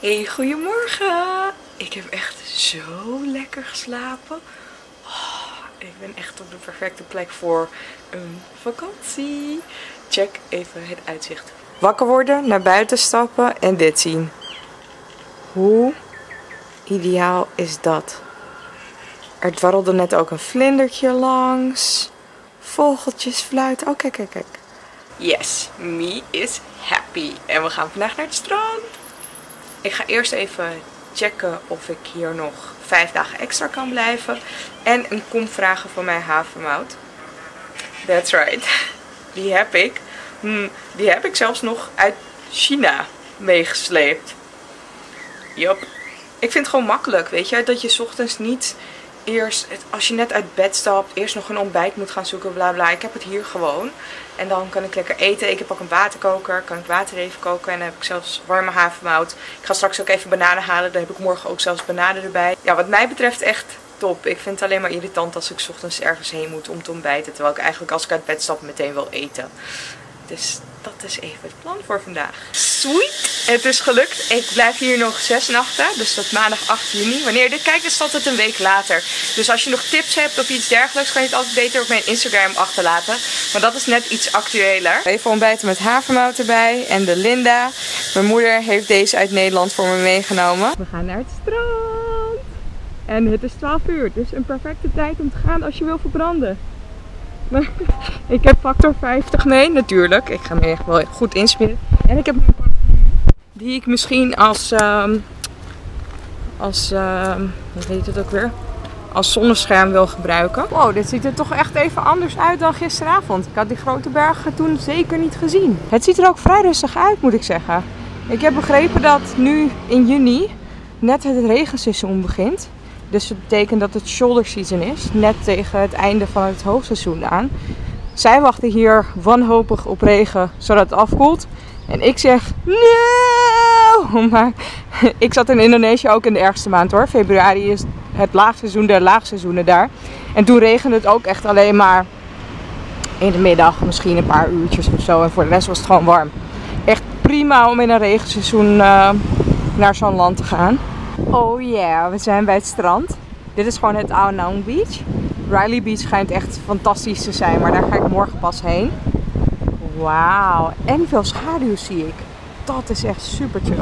Hey, goedemorgen! Ik heb echt zo lekker geslapen. Oh, ik ben echt op de perfecte plek voor een vakantie. Check even het uitzicht. Wakker worden, naar buiten stappen en dit zien. Hoe ideaal is dat? Er dwarrelde net ook een vlindertje langs. Vogeltjes fluiten. Oh, kijk, kijk, kijk. Yes, me is happy. En we gaan vandaag naar het strand. Ik ga eerst even checken of ik hier nog 5 dagen extra kan blijven. En een kom vragen van mijn havermout. That's right. Die heb ik. Die heb ik zelfs nog uit China meegesleept. Yup. Ik vind het gewoon makkelijk, weet je. Dat je 's ochtends niet eerst, als je net uit bed stapt, eerst nog een ontbijt moet gaan zoeken, bla bla. Ik heb het hier gewoon. En dan kan ik lekker eten. Ik heb ook een waterkoker. Kan ik water even koken. En dan heb ik zelfs warme havermout. Ik ga straks ook even bananen halen. Dan heb ik morgen ook zelfs bananen erbij. Ja, wat mij betreft echt top. Ik vind het alleen maar irritant als ik 's ochtends ergens heen moet om te ontbijten. Terwijl ik eigenlijk als ik uit bed stap meteen wil eten. Dus dat is even het plan voor vandaag. Sweet! Het is gelukt. Ik blijf hier nog 6 nachten. Dus tot maandag 8 juni. Wanneer je dit kijkt is het altijd een week later. Dus als je nog tips hebt of iets dergelijks, kan je het altijd beter op mijn Instagram achterlaten. Maar dat is net iets actueler. Even ontbijten met havermout erbij. En de Linda. Mijn moeder heeft deze uit Nederland voor me meegenomen. We gaan naar het strand. En het is 12 uur. Dus een perfecte tijd om te gaan als je wil verbranden. Maar ik heb factor 50 mee, natuurlijk. Ik ga me echt wel goed insmeren. En ik heb mijn paraplu, die ik misschien wat heet het ook weer? Als zonnescherm wil gebruiken. Wow, dit ziet er toch echt even anders uit dan gisteravond. Ik had die grote bergen toen zeker niet gezien. Het ziet er ook vrij rustig uit, moet ik zeggen. Ik heb begrepen dat nu in juni net het regenseizoen begint. Dus het betekent dat het shoulder season is. Net tegen het einde van het hoogseizoen aan. Zij wachten hier wanhopig op regen, zodat het afkoelt. En ik zeg, no! Maar ik zat in Indonesië ook in de ergste maand hoor. Februari is het laagseizoen der laagseizoenen daar. En toen regende het ook echt alleen maar in de middag. Misschien een paar uurtjes of zo. En voor de rest was het gewoon warm. Echt prima om in een regenseizoen naar zo'n land te gaan. Oh yeah, we zijn bij het strand. Dit is gewoon het Aonang Beach. Riley Beach schijnt echt fantastisch te zijn, maar daar ga ik morgen pas heen. Wauw, en veel schaduw zie ik. Dat is echt super chill.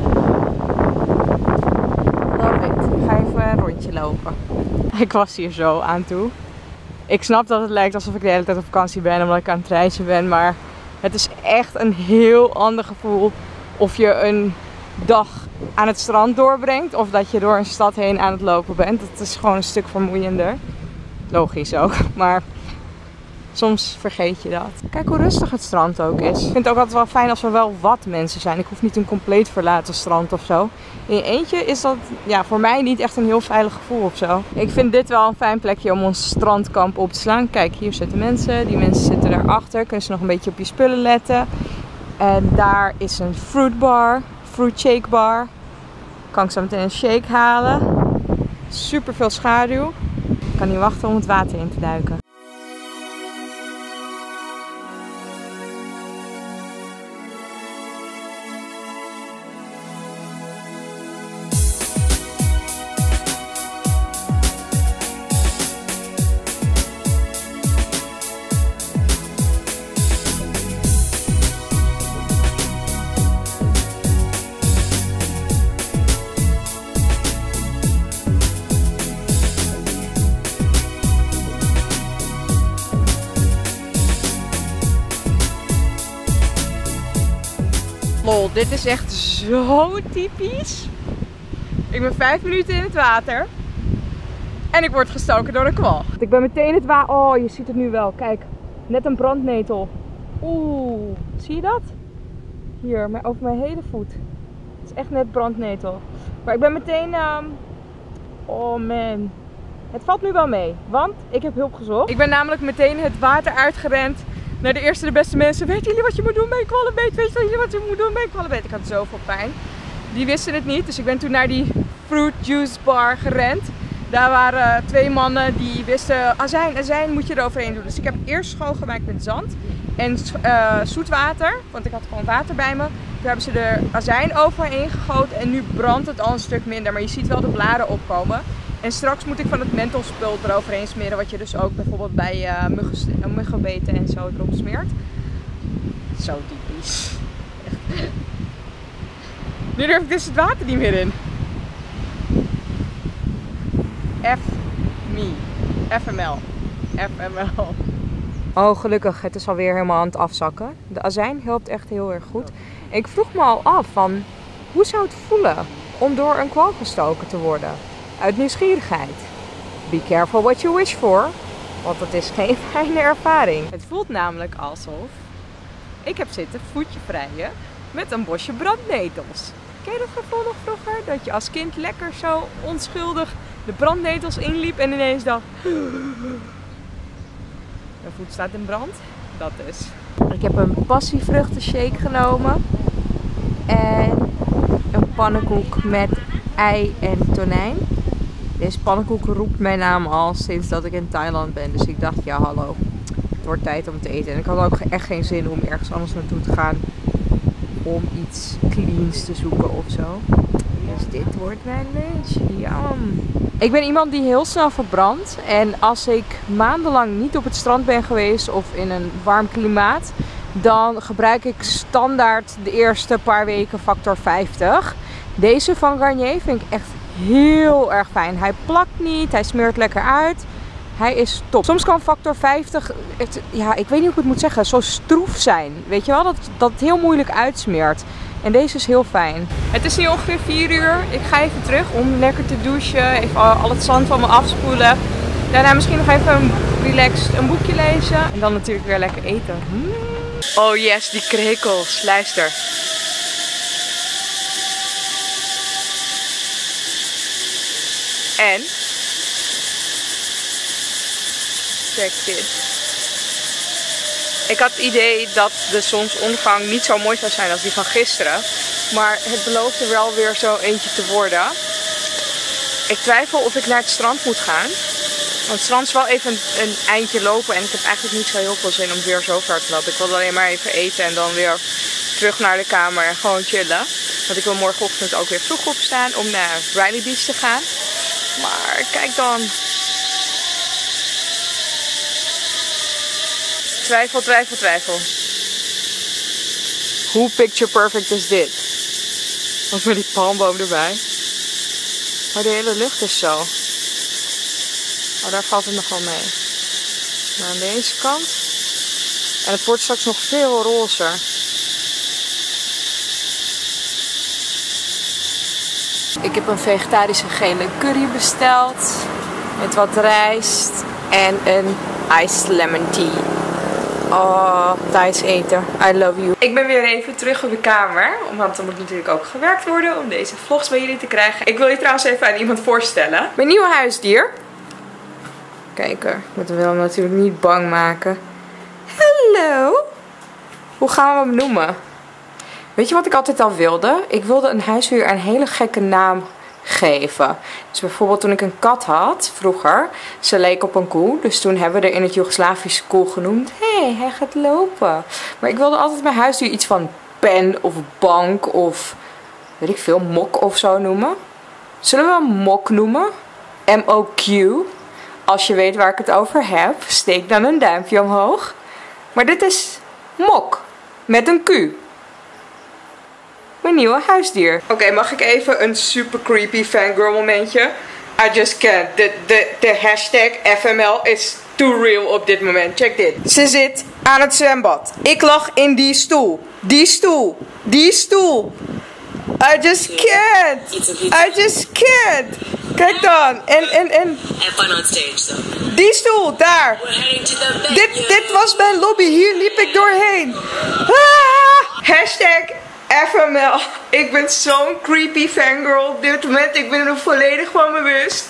Love it. Ik ga even een rondje lopen. Ik was hier zo aan toe. Ik snap dat het lijkt alsof ik de hele tijd op vakantie ben, omdat ik aan het reizen ben. Maar het is echt een heel ander gevoel of je een dag aan het strand doorbrengt of dat je door een stad heen aan het lopen bent. Dat is gewoon een stuk vermoeiender. Logisch ook, maar soms vergeet je dat. Kijk hoe rustig het strand ook is. Ik vind het ook altijd wel fijn als er wel wat mensen zijn. Ik hoef niet een compleet verlaten strand of zo. In je eentje is dat ja, voor mij niet echt een heel veilig gevoel of zo. Ik vind dit wel een fijn plekje om ons strandkamp op te slaan. Kijk, hier zitten mensen. Die mensen zitten daarachter. Kunnen ze nog een beetje op je spullen letten. En daar is een fruitbar. Fruit shake bar. Kan ik zo meteen een shake halen. Super veel schaduw. Ik kan niet wachten om het water in te duiken. Lol, dit is echt zo typisch. Ik ben 5 minuten in het water. En ik word gestoken door een kwal. Ik ben meteen het water. Oh, je ziet het nu wel. Kijk, net een brandnetel. Oeh, zie je dat? Hier, over mijn hele voet. Het is echt net brandnetel. Maar ik ben meteen... Oh man. Het valt nu wel mee, want ik heb hulp gezocht. Ik ben namelijk meteen het water uitgerend. Naar de eerste de beste mensen. Weten jullie wat je moet doen bij een kwallenbeet? Weet jullie wat je moet doen bij een kwallenbeet? Ik had zoveel pijn. Die wisten het niet. Dus ik ben toen naar die fruit juice bar gerend. Daar waren 2 mannen die wisten, azijn moet je eroverheen doen. Dus ik heb eerst schoongemaakt met zand en zoet water. Want ik had gewoon water bij me. Toen hebben ze er azijn overheen gegoten en nu brandt het al een stuk minder. Maar je ziet wel de bladeren opkomen. En straks moet ik van het mentholspul eroverheen smeren. Wat je dus ook bijvoorbeeld bij muggenbeten en zo erop smeert. Zo typisch. Echt. Nu durf ik dus het water niet meer in. FML. Oh, gelukkig. Het is alweer helemaal aan het afzakken. De azijn helpt echt heel erg goed. Ik vroeg me al af van, hoe zou het voelen om door een kwal gestoken te worden? Uit nieuwsgierigheid. Be careful what you wish for. Want het is geen fijne ervaring. Het voelt namelijk alsof ik heb zitten voetje vrijen met een bosje brandnetels. Ken je dat gevoel nog vroeger? Dat je als kind lekker zo onschuldig de brandnetels inliep en ineens dacht... Mijn voet staat in brand. Dat is. Ik heb een passievruchtenshake genomen. En een pannenkoek met ei en tonijn. Deze pannenkoek roept mijn naam al sinds dat ik in Thailand ben. Dus ik dacht, ja hallo, het wordt tijd om te eten. En ik had ook echt geen zin om ergens anders naartoe te gaan. Om iets cleans te zoeken of zo. Dus dit wordt mijn lunch. Jam. Ik ben iemand die heel snel verbrandt. En als ik maandenlang niet op het strand ben geweest of in een warm klimaat, dan gebruik ik standaard de eerste paar weken factor 50. Deze van Garnier vind ik echt heel erg fijn. Hij plakt niet, hij smeert lekker uit. Hij is top. Soms kan factor 50, ja, ik weet niet hoe ik het moet zeggen, zo stroef zijn. Weet je wel, dat het heel moeilijk uitsmeert. En deze is heel fijn. Het is nu ongeveer 4 uur. Ik ga even terug om lekker te douchen. Even al het zand van me afspoelen. Daarna misschien nog even relaxed een boekje lezen. En dan natuurlijk weer lekker eten. Oh yes, die krekels. Luister. En check dit. Ik had het idee dat de zonsondergang niet zo mooi zou zijn als die van gisteren. Maar het belooft er wel weer zo eentje te worden. Ik twijfel of ik naar het strand moet gaan. Want het strand is wel even een eindje lopen. En ik heb eigenlijk niet zo heel veel zin om weer zo ver te lopen. Ik wil alleen maar even eten en dan weer terug naar de kamer en gewoon chillen. Want ik wil morgenochtend ook weer vroeg opstaan om naar Riley Beach te gaan. Maar kijk dan. Twijfel, twijfel, twijfel. Hoe picture perfect is dit? Ook met die palmboom erbij. Maar de hele lucht is zo. Oh, daar valt het nog wel mee. Maar aan deze kant. En het wordt straks nog veel rozer. Ik heb een vegetarische gele curry besteld. Met wat rijst en een iced lemon tea. Oh, Thais eten. I love you. Ik ben weer even terug op de kamer. Want er moet natuurlijk ook gewerkt worden om deze vlogs bij jullie te krijgen. Ik wil je trouwens even aan iemand voorstellen. Mijn nieuwe huisdier. Kijk, ik moet hem natuurlijk niet bang maken. Hallo. Hoe gaan we hem noemen? Weet je wat ik altijd al wilde? Ik wilde een huisdier een hele gekke naam geven. Dus bijvoorbeeld toen ik een kat had, vroeger, ze leek op een koe. Dus toen hebben we er in het Joegoslavische koe genoemd. Hé, hij gaat lopen. Maar ik wilde altijd mijn huisdier iets van pen of bank of, weet ik veel, mok of zo noemen. Zullen we hem mok noemen? M-O-Q. Als je weet waar ik het over heb, steek dan een duimpje omhoog. Maar dit is mok. Met een Q. Mijn nieuwe huisdier. Oké, mag ik even een super creepy fangirl momentje? I just can't. De hashtag FML is too real op dit moment. Check dit. Ze zit aan het zwembad. Ik lag in die stoel. Die stoel. Die stoel. I just can't. I just can't. Kijk dan. En. Die stoel, daar. Dit was mijn lobby. Hier liep ik doorheen. Ah! Hashtag FML. Ik ben zo'n creepy fangirl op dit moment. Ik ben er volledig van bewust.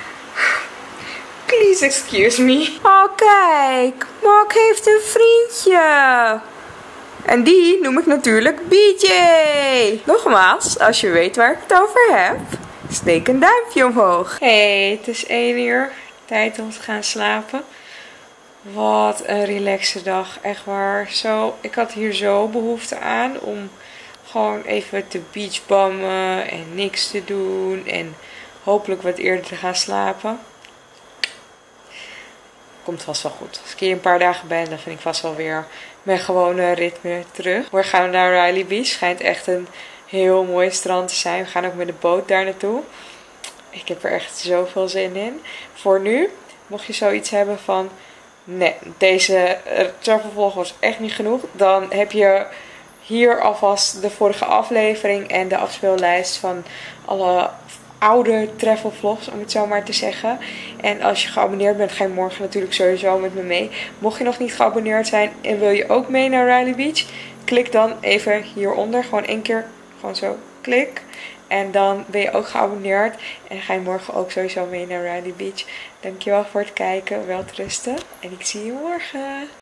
Please excuse me. Oh kijk, Mark heeft een vriendje. En die noem ik natuurlijk BJ. Nogmaals, als je weet waar ik het over heb, steek een duimpje omhoog. Hey, het is 1 uur. Tijd om te gaan slapen. Wat een relaxe dag, echt waar. Ik had hier zo behoefte aan om Gewoon even te beachbammen en niks te doen. En hopelijk wat eerder te gaan slapen. Komt vast wel goed. Als ik hier een paar dagen ben, dan vind ik vast wel weer mijn gewone ritme terug. We gaan naar Riley Beach. Schijnt echt een heel mooi strand te zijn. We gaan ook met de boot daar naartoe. Ik heb er echt zoveel zin in. Voor nu, mocht je zoiets hebben van... Nee, deze travelvlog was echt niet genoeg. Dan heb je hier alvast de vorige aflevering en de afspeellijst van alle oude travelvlogs, om het zo maar te zeggen. En als je geabonneerd bent, ga je morgen natuurlijk sowieso met me mee. Mocht je nog niet geabonneerd zijn en wil je ook mee naar Riley Beach, klik dan even hieronder. Gewoon 1 keer, gewoon zo, klik. En dan ben je ook geabonneerd. En ga je morgen ook sowieso mee naar Riley Beach. Dankjewel voor het kijken. Welterusten. En ik zie je morgen.